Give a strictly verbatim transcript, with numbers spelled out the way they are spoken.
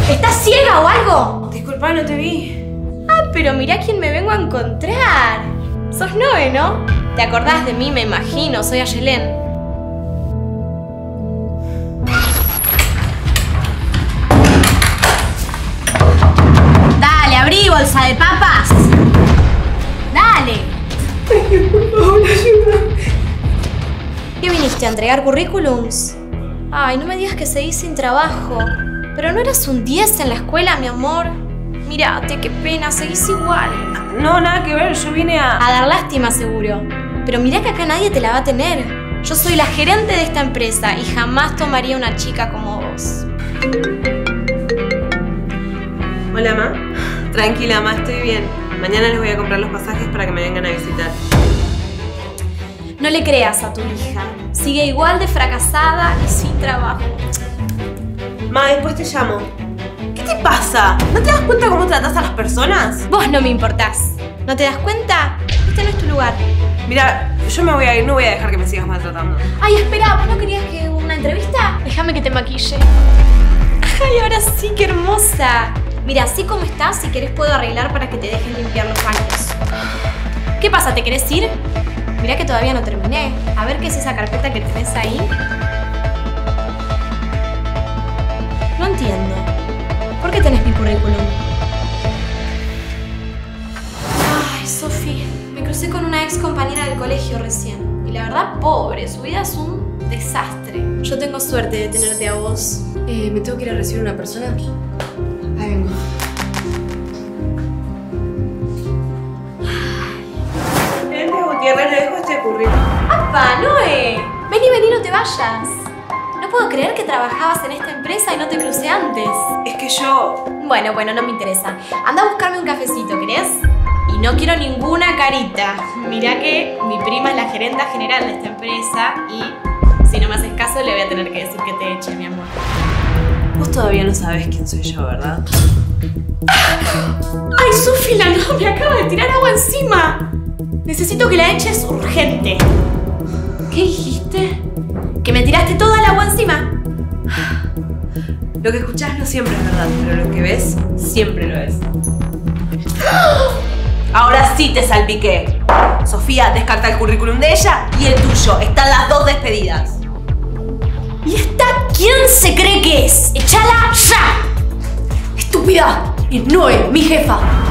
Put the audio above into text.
¿Estás ciega o algo? Disculpa, no te vi. Ah, pero mirá quién me vengo a encontrar. Sos Noé, ¿no? ¿Te acordás de mí? Me imagino, soy Ayelén. Dale, abrí, bolsa de papas. Dale. Ay, por favor, ayuda. ¿Qué viniste a entregar currículums? Ay, no me digas que seguís sin trabajo. Pero no eras un diez en la escuela, mi amor. Mirate, qué pena, seguís igual. No, nada que ver, yo vine a... A dar lástima, seguro. Pero mirá que acá nadie te la va a tener. Yo soy la gerente de esta empresa y jamás tomaría una chica como vos. Hola, ma. Tranquila, ma, estoy bien. Mañana les voy a comprar los pasajes para que me vengan a visitar. No le creas a tu hija. Sigue igual de fracasada y sin trabajo. Ma, después te llamo. ¿Qué te pasa? ¿No te das cuenta cómo tratas a las personas? Vos no me importás. ¿No te das cuenta? Este no es tu lugar. Mira, yo me voy a ir, no voy a dejar que me sigas maltratando. Ay, espera, ¿vos no querías que una entrevista? Déjame que te maquille. Ay, ahora sí, qué hermosa. Mira, así como estás, si querés puedo arreglar para que te dejen limpiar los baños. ¿Qué pasa? ¿Te querés ir? Mirá que todavía no terminé. A ver qué es esa carpeta que tenés ahí. No entiendo. ¿Por qué tenés mi currículum? Ay, Sofi, me crucé con una ex compañera del colegio recién. Y la verdad, pobre, su vida es un desastre. Yo tengo suerte de tenerte a vos. Eh, ¿Me tengo que ir a recibir una persona? Ahí vengo. Gerente Gutiérrez, le dejo este currículum. ¡Apa, Noé! Vení, vení, no te vayas. No puedo creer que trabajabas en esta empresa y no te crucé antes. Es que yo... Bueno, bueno, no me interesa. Anda a buscarme un cafecito, ¿querés? Y no quiero ninguna carita. Mirá que mi prima es la gerenta general de esta empresa y si no me haces caso le voy a tener que decir que te eche, mi amor. Vos todavía no sabés quién soy yo, ¿verdad? ¡Ay, Sofi, la no! Me acaba de tirar agua encima. Necesito que la eches urgente. ¿Qué dijiste? ¿Que me tiraste toda el agua encima? Lo que escuchás no siempre es verdad, pero lo que ves siempre lo es. Ahora sí te salpiqué. Sofía, descarta el currículum de ella y el tuyo. Están las dos despedidas. ¿Y esta quién se cree que es? ¡Échala ya! ¡Estúpida! Es Noé, mi jefa.